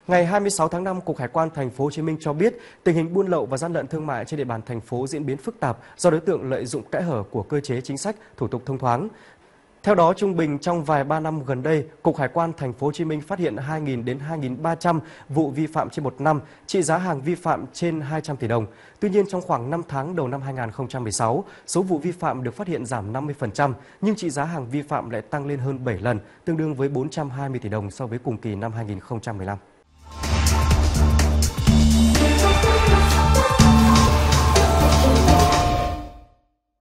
Ngày 26 tháng 5, Cục Hải quan Thành phố Hồ Chí Minh cho biết tình hình buôn lậu và gian lận thương mại trên địa bàn thành phố diễn biến phức tạp do đối tượng lợi dụng kẽ hở của cơ chế chính sách, thủ tục thông thoáng. Theo đó, trung bình trong vài ba năm gần đây, Cục Hải quan Thành phố Hồ Chí Minh phát hiện 2.000 đến 2.300 vụ vi phạm trên một năm, trị giá hàng vi phạm trên 200 tỷ đồng. Tuy nhiên, trong khoảng 5 tháng đầu năm 2016, số vụ vi phạm được phát hiện giảm 50%, nhưng trị giá hàng vi phạm lại tăng lên hơn 7 lần, tương đương với 420 tỷ đồng so với cùng kỳ năm 2015.